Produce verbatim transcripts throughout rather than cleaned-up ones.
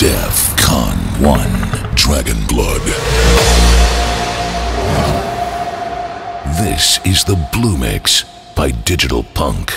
DEFCON one Dragon Blood. This is the Blue Mix by Digital Punk.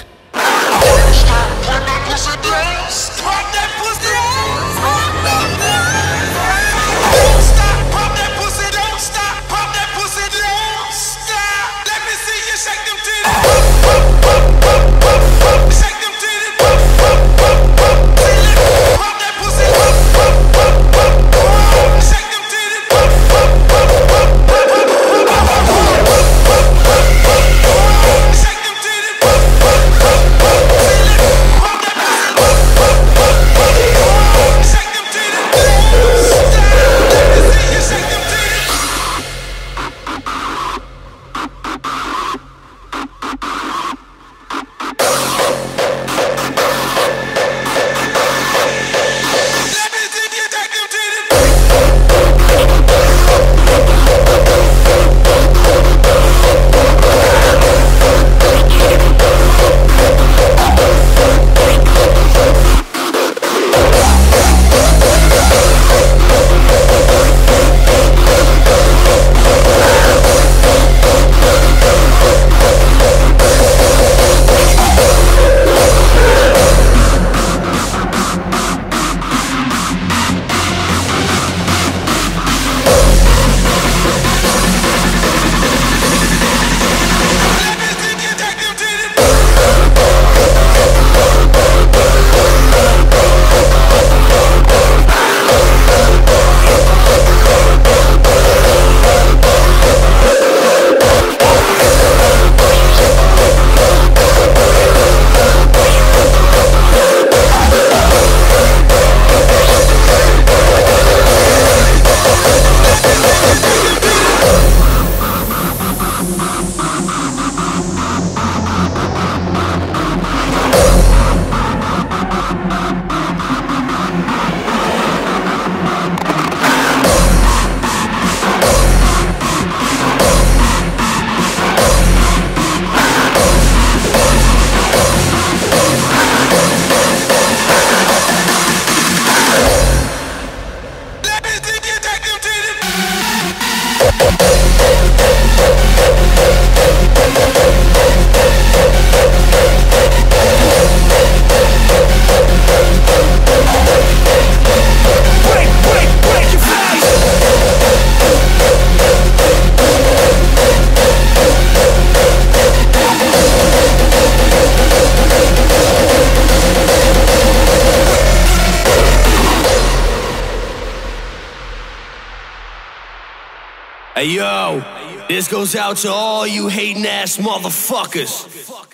Hey yo, this goes out to all you hating ass motherfuckers.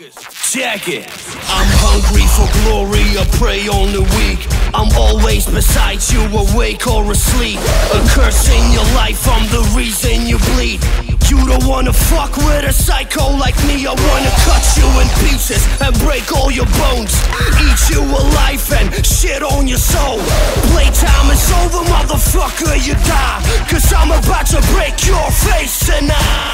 Check it. I'm hungry for glory, a prey on the weak. I'm always beside you, awake or asleep. A curse in your life, I'm the reason you bleed. You don't wanna fuck with a psycho like me. I wanna cut you in pieces and break all your bones. Eat you alive and shit on your soul. Playtime is over, motherfucker, you die. Cause I'm about to break your face tonight.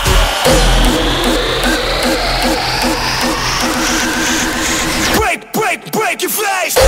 Break, break, break your face.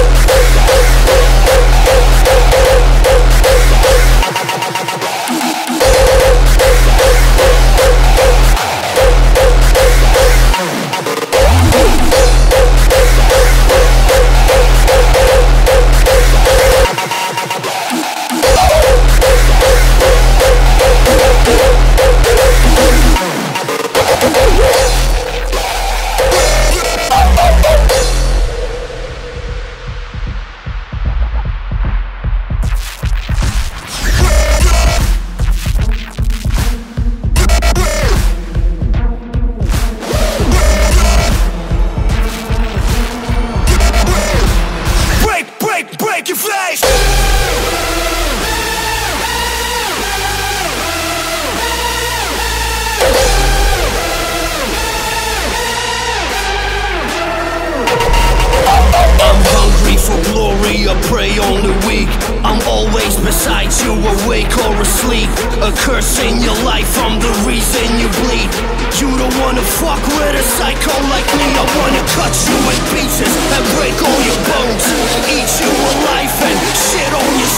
A prey on the weak. I'm always beside you, awake or asleep. A curse in your life, I'm the reason you bleed. You don't wanna fuck with a psycho like me. I wanna cut you in pieces and break all your bones. Eat you alive and shit on your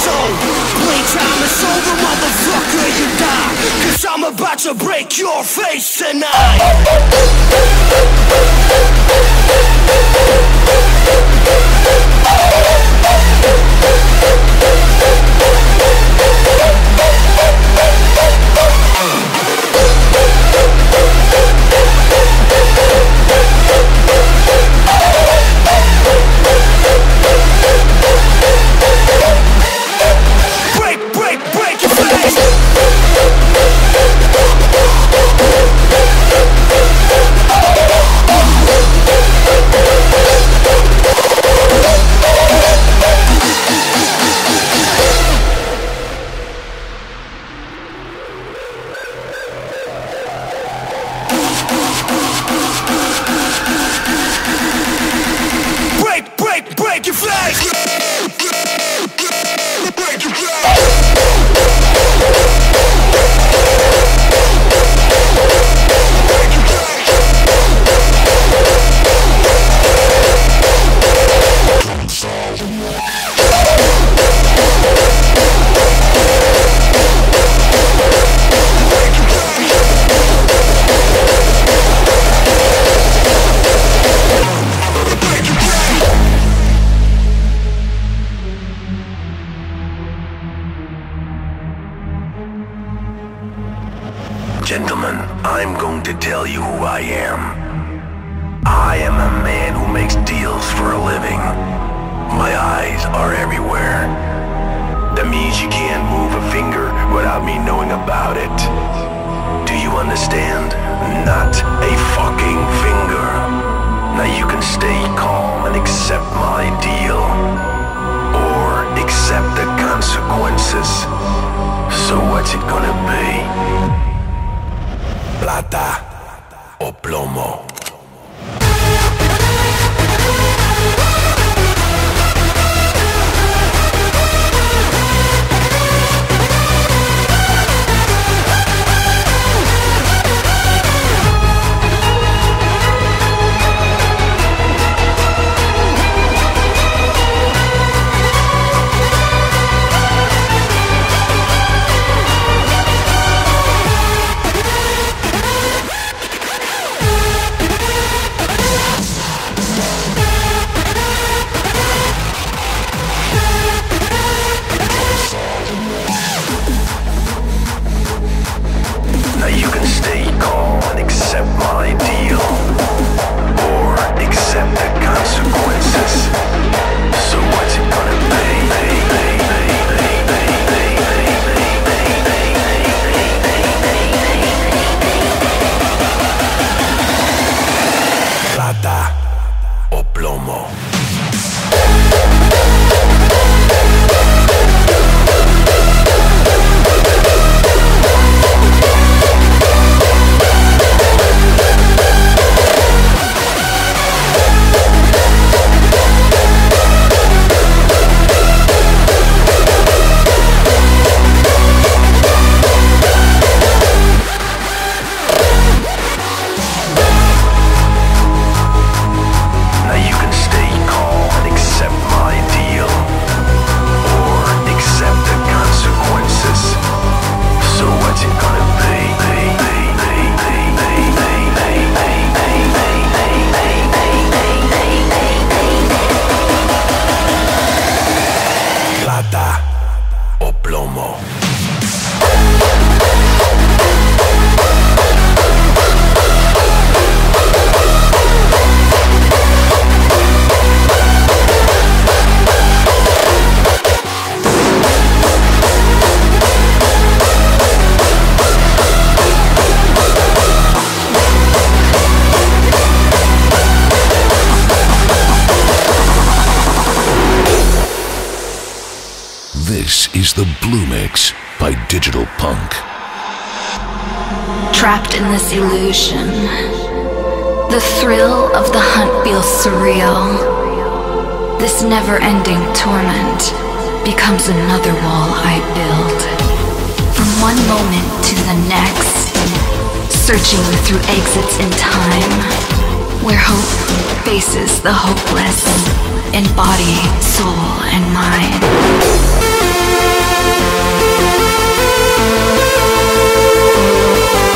about to break your face tonight. Break, break, break your face. Break, break, break your face. Break your Gentlemen, I'm going to tell you who I am. I am a man who makes deals for a living. My eyes are everywhere. That means you can't move a finger without me knowing about it. Do you understand? Not a fucking finger. Now you can stay calm and accept my deal. Or accept the consequences. So what's it gonna be? Plata o plomo. Now you can stay calm and accept my deal, or accept the consequences. So what's it gonna be? Plata o plomo. O plomo. This is the Blue Mix by Digital Punk. Trapped in this illusion, the thrill of the hunt feels surreal. This never-ending torment becomes another wall I build. From one moment to the next, searching through exits in time, where hope faces the hopeless, in body, soul, and mind.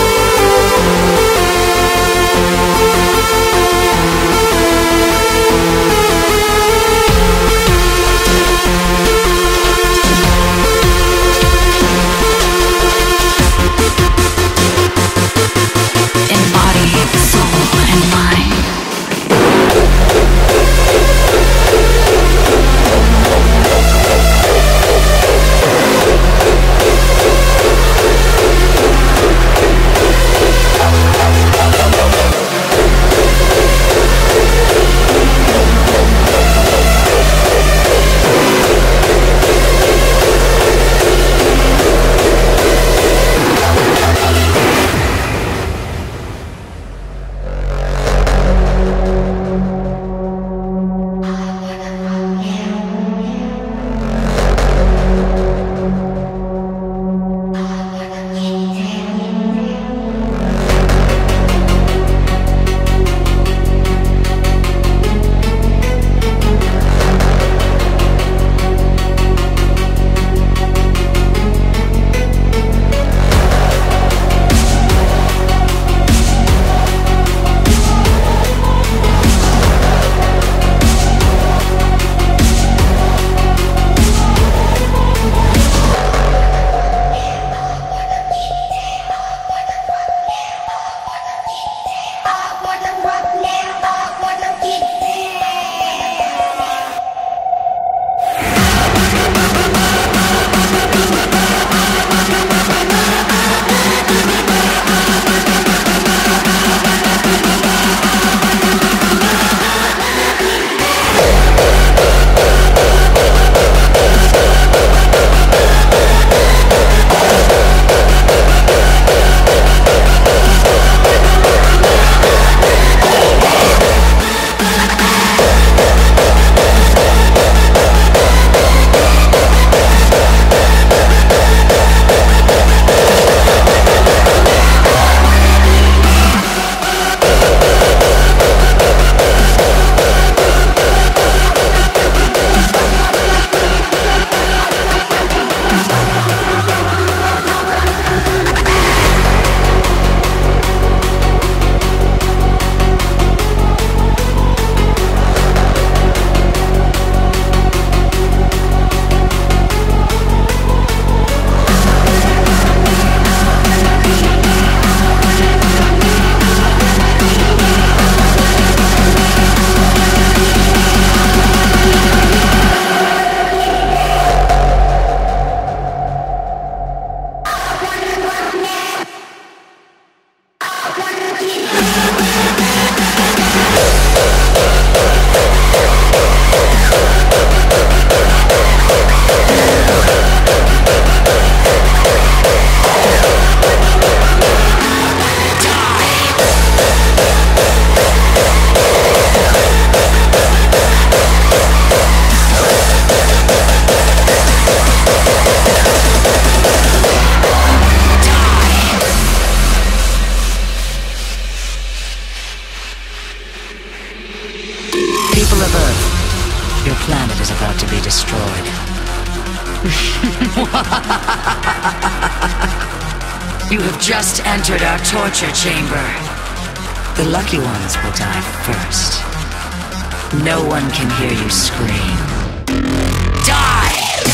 You have just entered our torture chamber. The lucky ones will die first. No one can hear you scream. Die!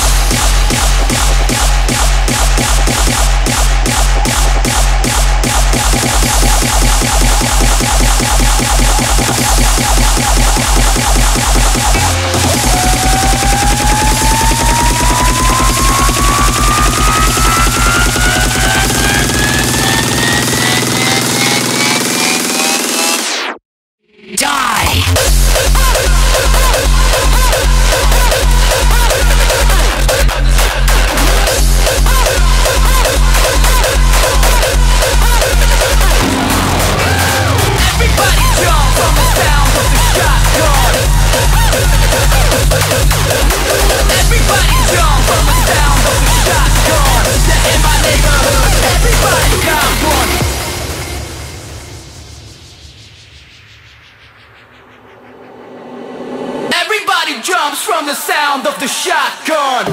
Jumps from the sound of the shotgun.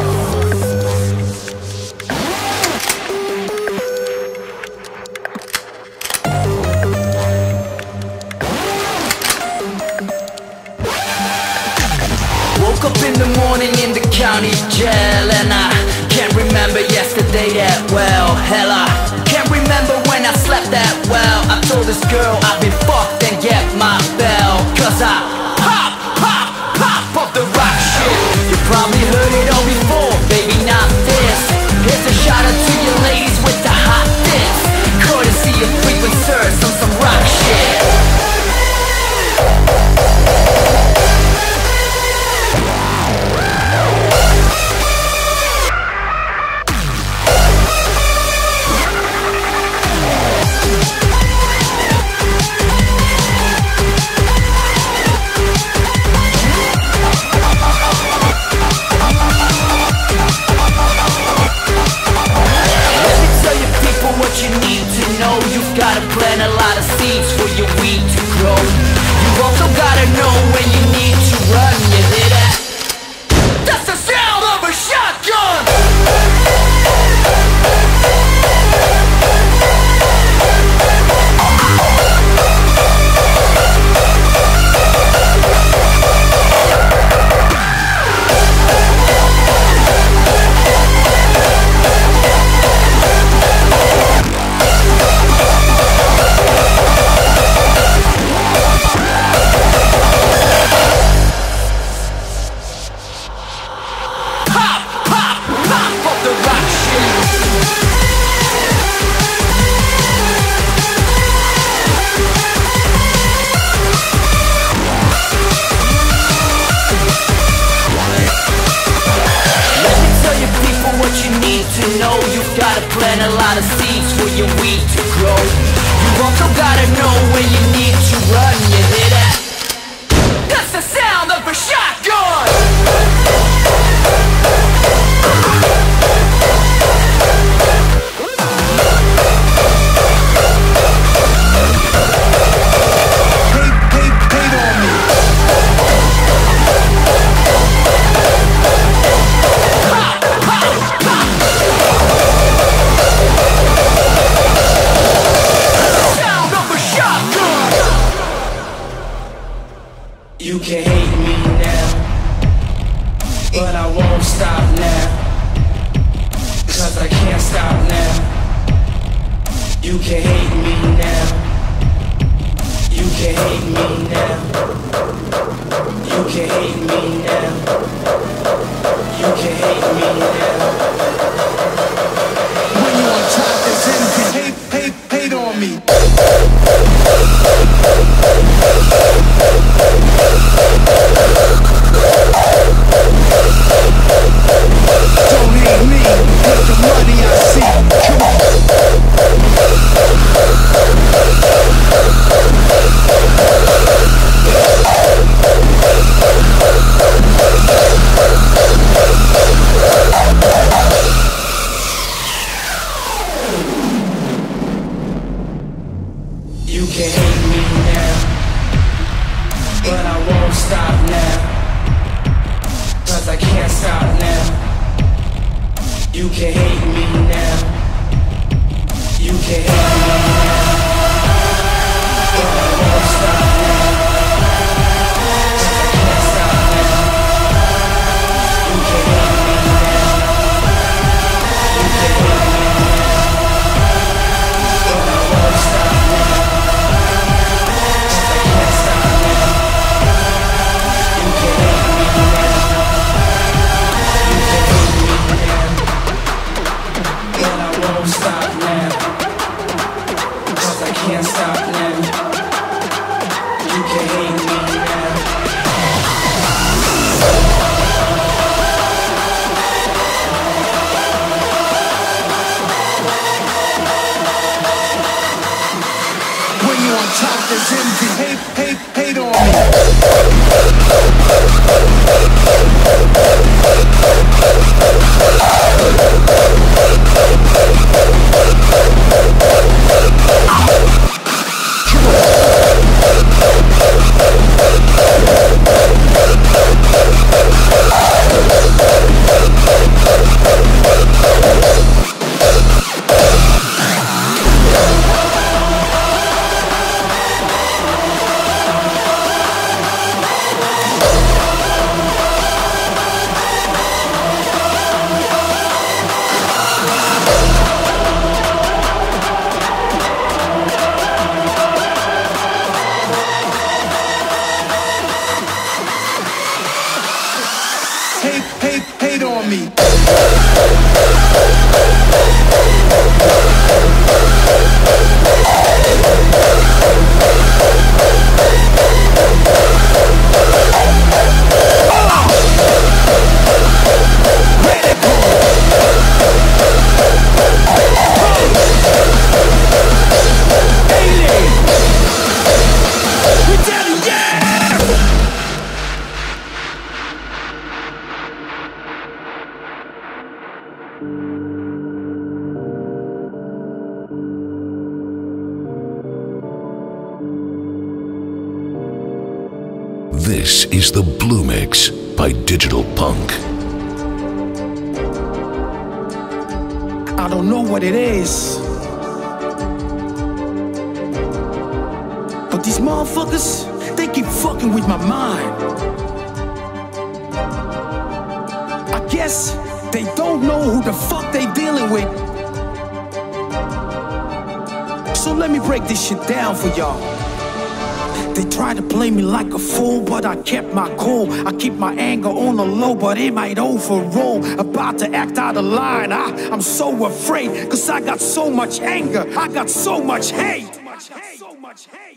Woke up in the morning in the county jail, and I can't remember yesterday that well. Hell, I can't remember when I slept that well. I told this girl I'd be fucked and get my bell, cause I pop, pop, pop of the rock shit. You probably heard it all before, baby, not this. Here's a shout out to you ladies with the hot dicks, courtesy of frequent search on some rock shit. What you need to know, you've gotta plant a lot of seeds for your weed to grow. You've also gotta know when you need to run, you hear that? That's the sound of a shotgun! Plant a lot of seeds for your weed to grow. You also gotta know when you need to run, you hear that? That's the sound of a shotgun! You can hate me now, but I won't stop now, cause I can't stop now. You can hate me now, you can hate me now, you can hate me now, you can hate me now. When you on top, it's him, hate, hate, hate on me. Don't hate me, hate the money I see. Come on. You can hate me now. You can hate me now. But I won't stop now. 'Cause I can't stop now. You can hate me now. You can hate me now. But I won't stop now. 'Cause I can't stop now. You can hate me now. You can hate me now. But I won't stop now. 'Cause I can't stop now. You can hate me now. When you on top, there's envy. Hate, hate, hate on me. Hate, hate, hate on me. This is the Blue Mix by Digital Punk. I don't know what it is, but these motherfuckers, they keep fucking with my mind. I guess they don't know who the fuck they dealing with. So let me break this shit down for y'all. They try to play me like a fool, but I kept my cool. I keep my anger on the low, but it might overroll. About to act out of line, I, I'm so afraid, cause I got so much anger, I got so much hate. So much hate.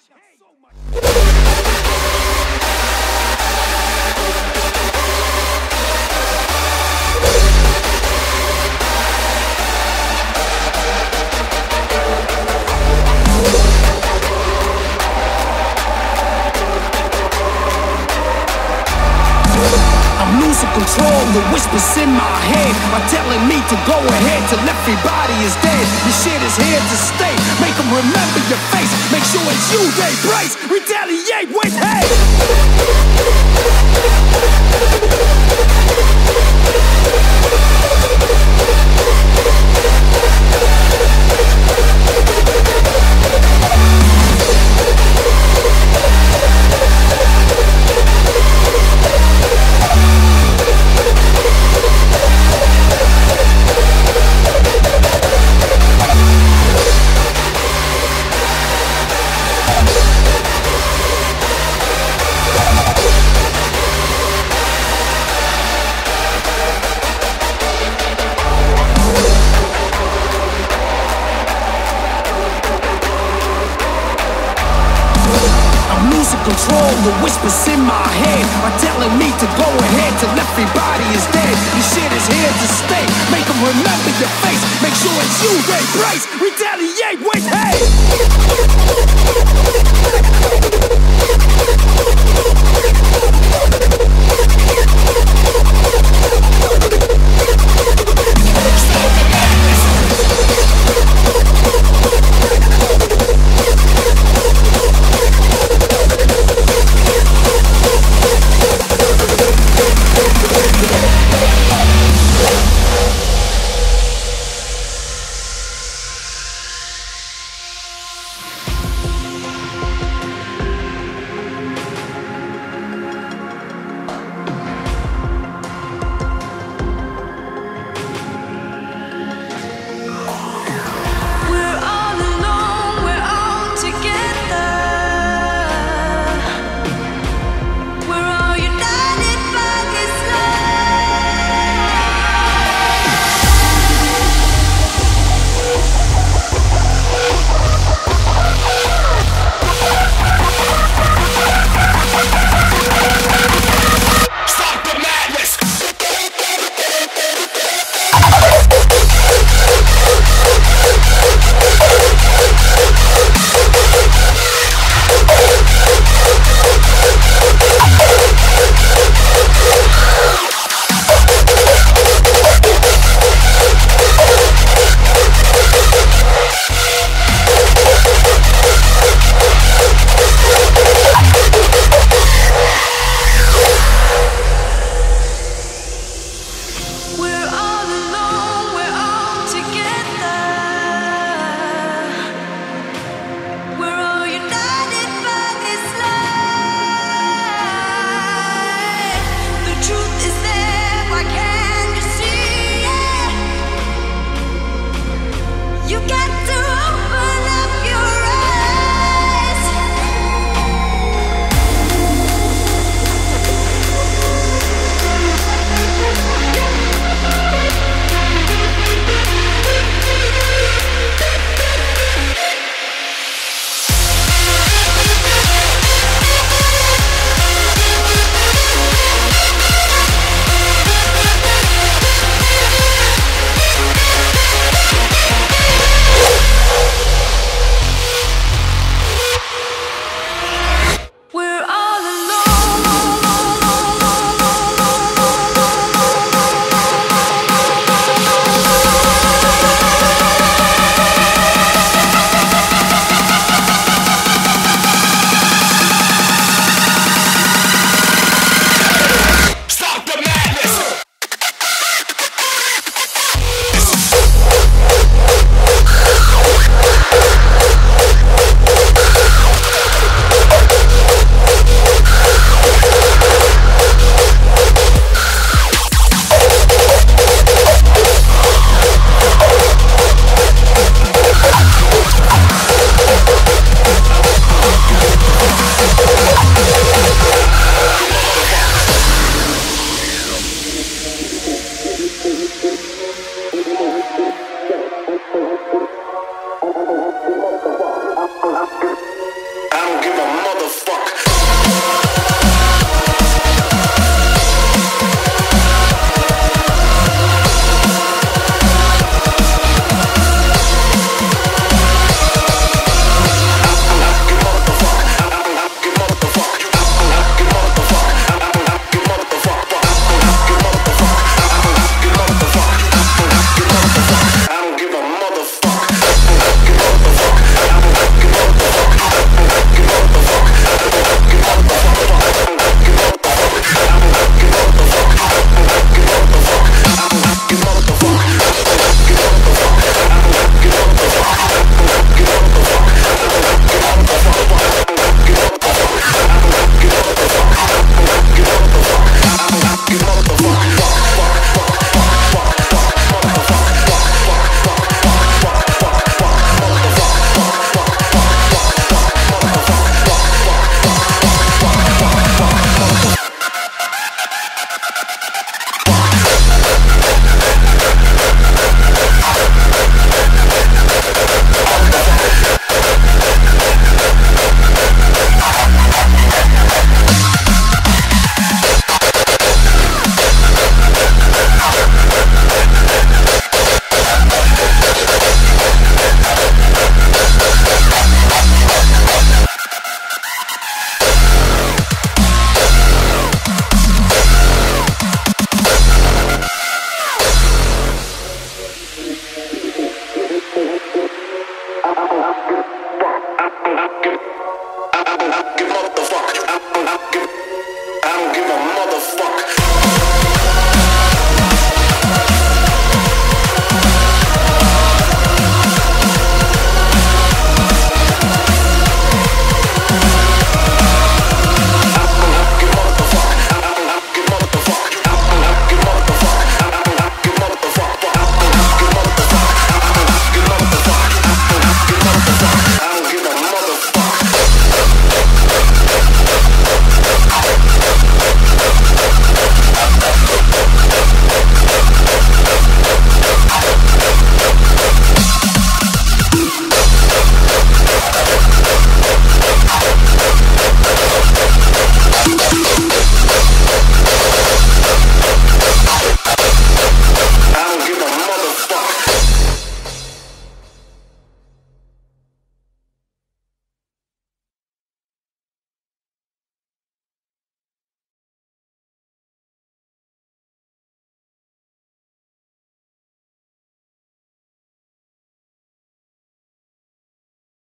I'm losing control, the whispers in my head are telling me to go ahead till everybody is dead. Your shit is here to stay, make them remember your face. Make sure it's you they brace, retaliate with hate. Control, the whispers in my head are telling me to go ahead till everybody is dead. Your shit is here to stay, make them remember your face. Make sure it's you they brace, retaliate with hate.